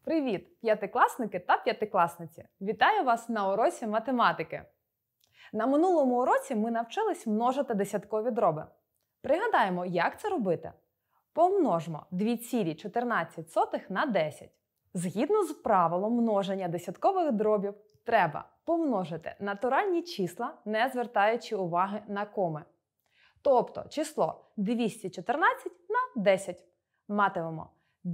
Привіт, п'ятикласники та п'ятикласниці! Вітаю вас на уроці математики. На минулому уроці ми навчились множити десяткові дроби. Пригадаємо, як це робити. Помножмо 2,14 на 10. Згідно з правилом множення десяткових дробів, треба помножити натуральні числа, не звертаючи уваги на коми. Тобто число 214 на 10. Матимемо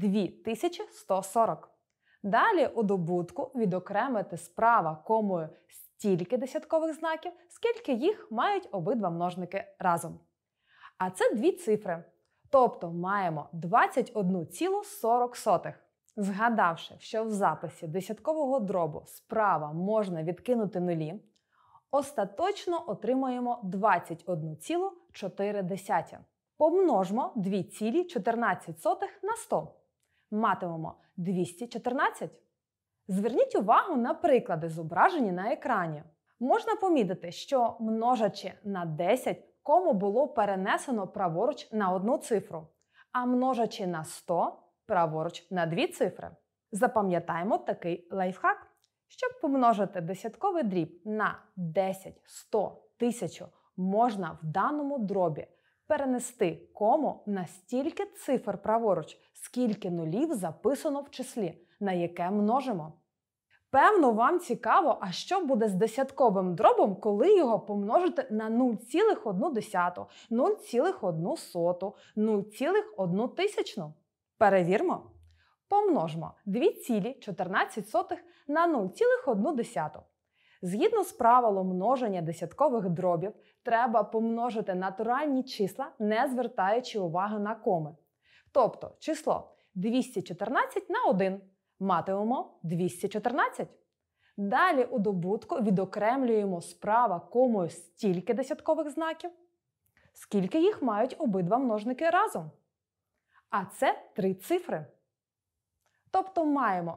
2140. Далі у добутку відокремити справа комою стільки десяткових знаків, скільки їх мають обидва множники разом. А це дві цифри. Тобто маємо 21,40. Згадавши, що в записі десяткового дробу справа можна відкинути нулі, остаточно отримаємо 21,4. Помножмо 2,14 на 100. Матимемо 214. Зверніть увагу на приклади, зображені на екрані. Можна помітити, що множачи на 10, кому було перенесено праворуч на одну цифру, а множачи на 100 – праворуч на дві цифри. Запам'ятаємо такий лайфхак. Щоб помножити десятковий дріб на 10, 100, 1000, можна в даному дробі перенести кому на стільки цифр праворуч, скільки нулів записано в числі, на яке множимо. Певно, вам цікаво, а що буде з десятковим дробом, коли його помножити на 0,1, 0,1, 0,1. Перевірмо. Помножмо 2,14 на 0,1. Згідно з правилом множення десяткових дробів, треба помножити натуральні числа, не звертаючи уваги на коми. Тобто число 214 на 1. Матимемо 214. Далі у добутку відокремлюємо справа комою стільки десяткових знаків, скільки їх мають обидва множники разом. А це три цифри. Тобто маємо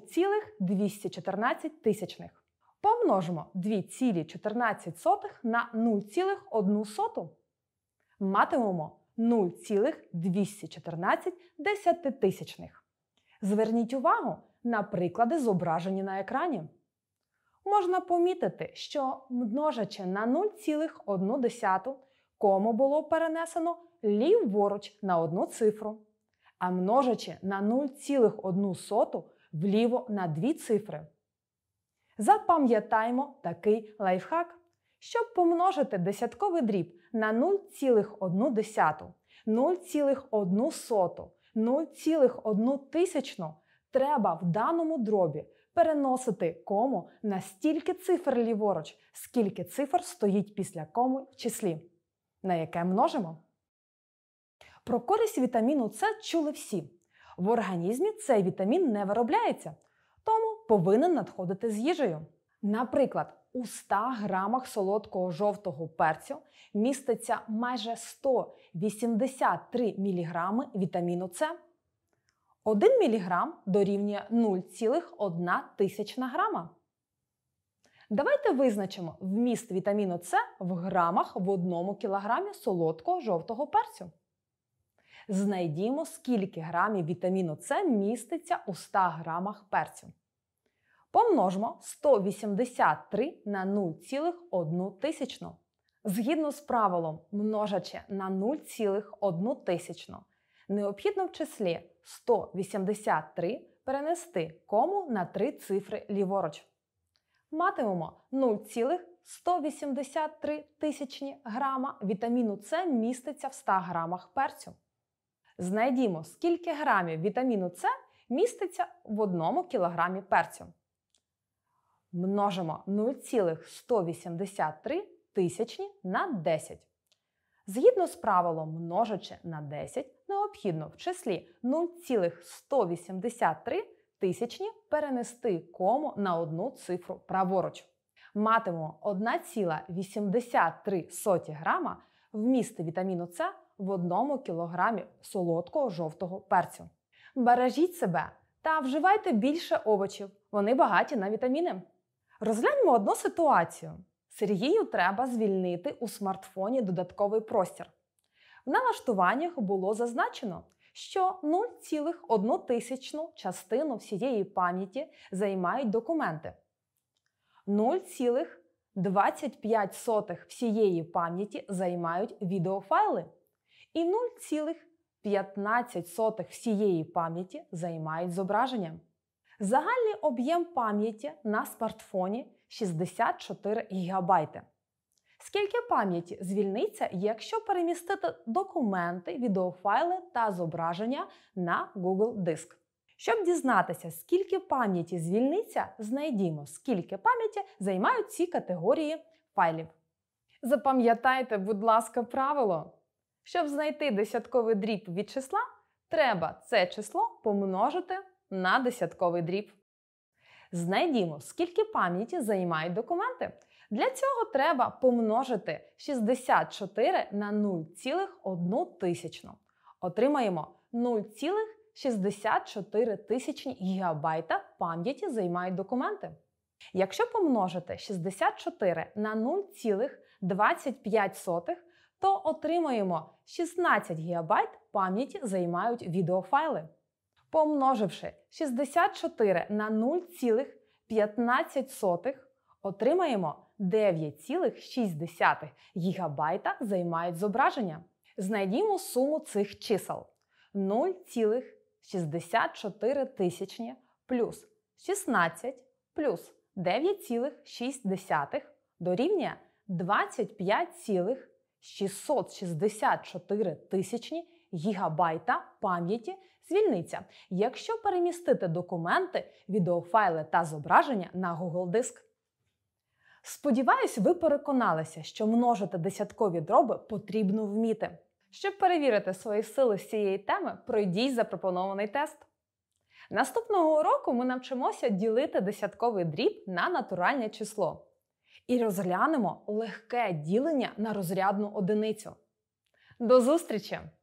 0,214. Помножимо 2,14 на 0,1. Матимемо 0,214 десятитисячних. Зверніть увагу на приклади, зображені на екрані. Можна помітити, що множачи на 0,1, кому було перенесено ліворуч на одну цифру, а множачи на 0,1 вліво на дві цифри. Запам'ятаймо такий лайфхак. Щоб помножити десятковий дріб на 0,1, 0,1, 0,1, треба в даному дробі переносити кому на стільки цифр ліворуч, скільки цифр стоїть після коми в числі, на яке множимо. Про користь вітаміну С чули всі. В організмі цей вітамін не виробляється, тому повинен надходити з їжею. Наприклад, у 100 грамах солодкого жовтого перцю міститься майже 183 мг вітаміну С. 1 мг дорівнює 0,1 грама. Давайте визначимо вміст вітаміну С в грамах в 1 кг солодкого жовтого перцю. Знайдімо, скільки грамів вітаміну С міститься у 100 грамах перцю. Помножмо 183 на 0,1. Згідно з правилом множачи на 0,1, необхідно в числі 183 перенести кому на три цифри ліворуч. Матимемо 0,183 грама вітаміну С міститься в 100 грамах перцю. Знайдімо, скільки грамів вітаміну С міститься в 1 кілограмі перцю. Множимо 0,183 на 10. Згідно з правилом множачи на 10, необхідно в числі 0,183 перенести кому на одну цифру праворуч. Матимемо 1,83 грама вмісту вітаміну С в 1 кілограмі солодкого жовтого перцю. Бережіть себе та вживайте більше овочів, вони багаті на вітаміни. Розгляньмо одну ситуацію. Сергію треба звільнити у смартфоні додатковий простір. В налаштуваннях було зазначено, що 0,1 частину всієї пам'яті займають документи. 0,25 всієї пам'яті займають відеофайли. І 0,15 всієї пам'яті займають зображення. Загальний об'єм пам'яті на смартфоні 64 ГБ. Скільки пам'яті звільниться, якщо перемістити документи, відеофайли та зображення на Google Диск? Щоб дізнатися, скільки пам'яті звільниться, знайдімо, скільки пам'яті займають ці категорії файлів. Запам'ятайте, будь ласка, правило. Щоб знайти десятковий дріб від числа, треба це число помножити на десятковий дріб. Знайдімо, скільки пам'яті займають документи. Для цього треба помножити 64 на 0,1. Отримаємо 0,64 ГБ пам'яті займають документи. Якщо помножити 64 на 0,25, то отримаємо 16 ГБ пам'яті займають відеофайли. Помноживши 64 на 0,15, отримаємо 9,6 ГБ займають зображення. Знайдімо суму цих чисел. 0,64 плюс 16 плюс 9,6 дорівнює 25,664 ГБ пам'яті звільниться, якщо перемістити документи, відеофайли та зображення на Google Диск. Сподіваюсь, ви переконалися, що множити десяткові дроби потрібно вміти. Щоб перевірити свої сили з цієї теми, пройдіть запропонований тест. Наступного уроку ми навчимося ділити десятковий дріб на натуральне число. І розглянемо легке ділення на розрядну одиницю. До зустрічі!